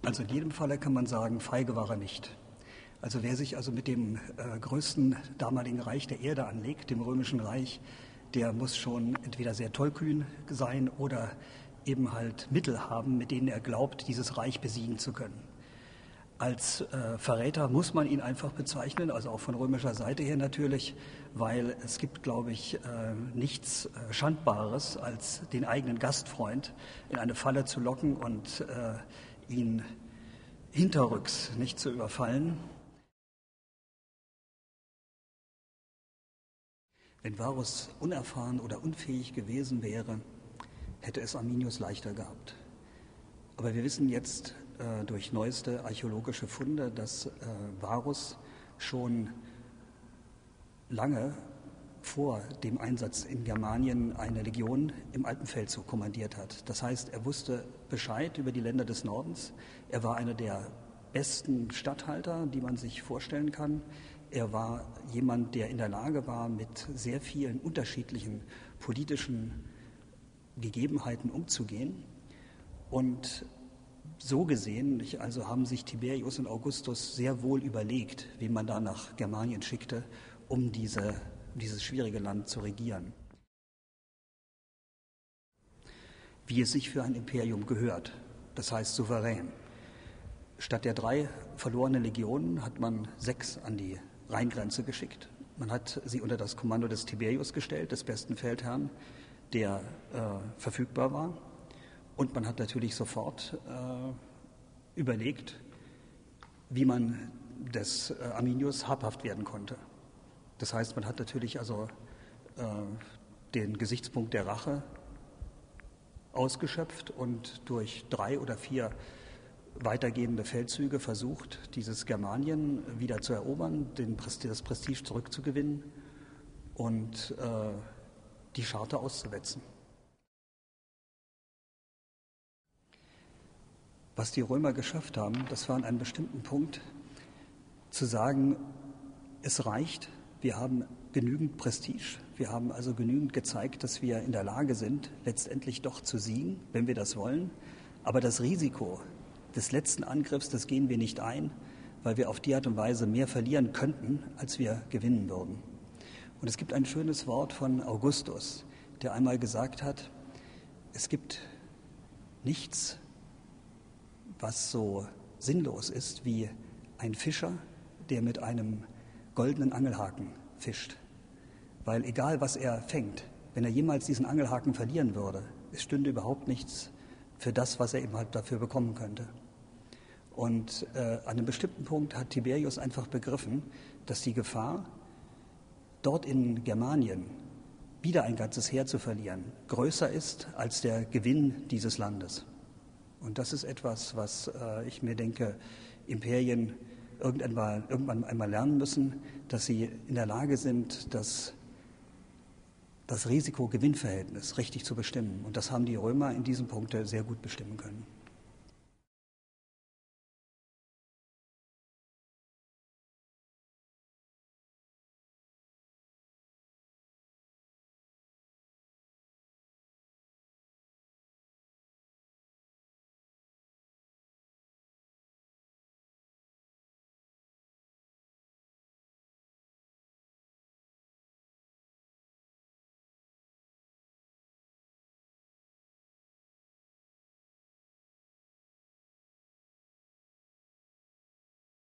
Also in jedem Falle kann man sagen, feige war er nicht. Also wer sich also mit dem größten damaligen Reich der Erde anlegt, dem Römischen Reich, der muss schon entweder sehr tollkühn sein oder eben halt Mittel haben, mit denen er glaubt, dieses Reich besiegen zu können. Als Verräter muss man ihn einfach bezeichnen, also auch von römischer Seite her natürlich, weil es gibt, glaube ich, nichts Schandbares, als den eigenen Gastfreund in eine Falle zu locken und ihn hinterrücks nicht zu überfallen. Wenn Varus unerfahren oder unfähig gewesen wäre, hätte es Arminius leichter gehabt. Aber wir wissen jetzt durch neueste archäologische Funde, dass Varus schon lange vor dem Einsatz in Germanien eine Legion im Alpenfeldzug kommandiert hat. Das heißt, er wusste Bescheid über die Länder des Nordens. Er war einer der besten Statthalter, die man sich vorstellen kann. Er war jemand, der in der Lage war, mit sehr vielen unterschiedlichen politischen Gegebenheiten umzugehen. Und so gesehen, also haben sich Tiberius und Augustus sehr wohl überlegt, wen man da nach Germanien schickte, um dieses schwierige Land zu regieren. Wie es sich für ein Imperium gehört, das heißt souverän. Statt der 3 verlorenen Legionen hat man 6 an die Rheingrenze geschickt. Man hat sie unter das Kommando des Tiberius gestellt, des besten Feldherrn, der verfügbar war. Und man hat natürlich sofort überlegt, wie man des Arminius habhaft werden konnte. Das heißt, man hat natürlich also den Gesichtspunkt der Rache ausgeschöpft und durch 3 oder 4 weitergehende Feldzüge versucht, dieses Germanien wieder zu erobern, das Prestige zurückzugewinnen und die Scharte auszuwetzen. Was die Römer geschafft haben, das war an einem bestimmten Punkt zu sagen, es reicht, wir haben genügend Prestige, wir haben also genügend gezeigt, dass wir in der Lage sind, letztendlich doch zu siegen, wenn wir das wollen. Aber das Risiko des letzten Angriffs, das gehen wir nicht ein, weil wir auf die Art und Weise mehr verlieren könnten, als wir gewinnen würden. Und es gibt ein schönes Wort von Augustus, der einmal gesagt hat, es gibt nichts, was so sinnlos ist wie ein Fischer, der mit einem goldenen Angelhaken fischt. Weil egal, was er fängt, wenn er jemals diesen Angelhaken verlieren würde, es stünde überhaupt nichts für das, was er eben halt dafür bekommen könnte. Und an einem bestimmten Punkt hat Tiberius einfach begriffen, dass die Gefahr, dort in Germanien wieder ein ganzes Heer zu verlieren, größer ist als der Gewinn dieses Landes. Und das ist etwas, was ich mir denke, Imperien irgendwann einmal lernen müssen, dass sie in der Lage sind, das Risiko-Gewinn-Verhältnis richtig zu bestimmen. Und das haben die Römer in diesem Punkt sehr gut bestimmen können.